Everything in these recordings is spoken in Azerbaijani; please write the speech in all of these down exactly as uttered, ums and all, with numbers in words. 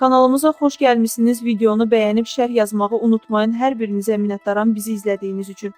Kanalımıza xoş gəlmişsiniz. Videonu bəyənib şərh yazmağı unutmayın. Hər birinizə minnətdaram bizi izlədiyiniz üçün.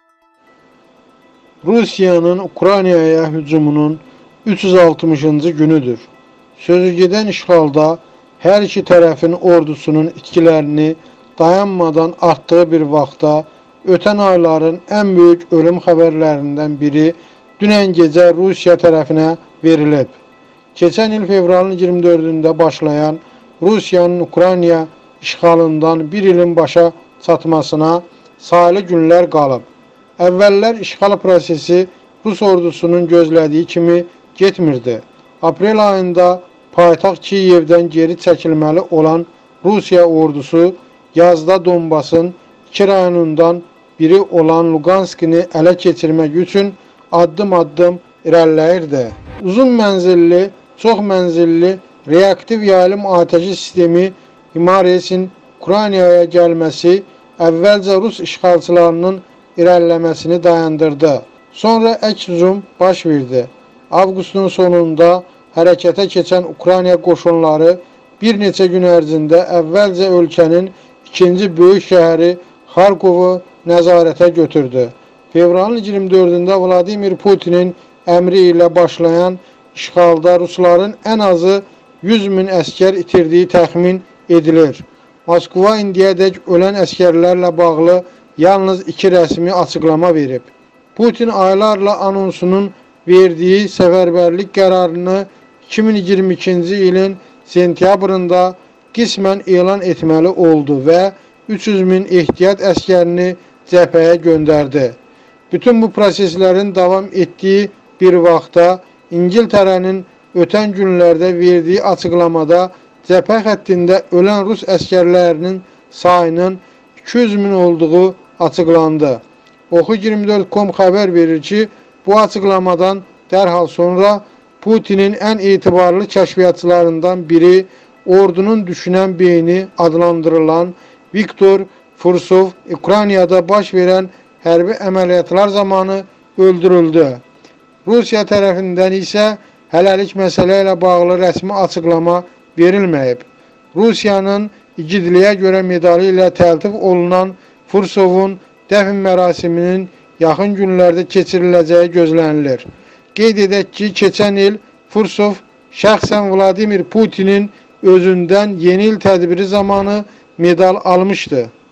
Rusiyanın Ukraynaya hücumunun üç yüz altmışıncı günüdür. Sözügedən işğalda hər iki tərəfin ordusunun itkilərini dayanmadan artdığı bir vaxtda ötən ayların ən böyük ölüm xəbərlərindən biri dünən gecə Rusiya tərəfinə verilib. Keçən il fevralın iyirmi dördündə başlayan Rusiyanın Ukrayna işğalından bir ilin başa çatmasına sayılı günlər qalıb. Əvvəllər işğal prosesi Rus ordusunun gözlədiyi kimi getmirdi. Aprel ayında paytaxt Kiyevdən geri çəkilməli olan Rusiya ordusu yazda Donbasın iki rayonundan biri olan Luganskini ələ keçirmək üçün addım-addım irəliləyirdi. Uzun mənzilli, çox mənzilli reaktiv yayılım atəşi sistemi HIMARS-in Ukraynaya gəlməsi əvvəlcə Rus işğalçılarının irəliləməsini dayandırdı. Sonra əks hücum baş verdi. Avqustun sonunda hərəkətə keçən Ukrayna qoşunları bir neçə gün ərzində əvvəlcə ölkənin ikinci böyük şəhəri Xarkovu nəzarətə götürdü. Fevralın iyirmi dördündə Vladimir Putinin əmri ilə başlayan işğalda Rusların ən azı yüz min əskər itirdiyi təxmin edilir. Moskva indiyədək ölən əskərlərlə bağlı yalnız iki rəsmi açıqlama verib. Putin aylarla anonsunun verdiyi səfərbərlik qərarını iki min iyirmi ikinci ilin sentyabrında qismən elan etməli oldu və üç yüz min ehtiyat əskərini cəbhəyə göndərdi. Bütün bu proseslərin davam etdiyi bir vaxtda İngiltərənin ötən günlərdə verdiyi açıqlamada cəbhə xəttində ölən Rus əskərlərinin sayının iki yüz min olduğu açıqlandı. Oxu iyirmi dörd nöqtə com xəbər verir ki, bu açıqlamadan dərhal sonra Putinin ən etibarlı kəşfiyyatçılarından biri, ordunun düşünən beyni adlandırılan Viktor Fursov Ukraynada baş verən hərbi əməliyyatlar zamanı öldürüldü. Rusiya tərəfindən isə hələlik məsələ ilə bağlı rəsmi açıqlama verilməyib. Rusiyanın igidliyə görə medalı ilə təltif olunan Fursovun dəfn mərasiminin yaxın günlərdə keçiriləcəyi gözlənilir. Qeyd edək ki, keçən il Fursov şəxsən Vladimir Putinin özündən yeni il tədbiri zamanı medal almışdı.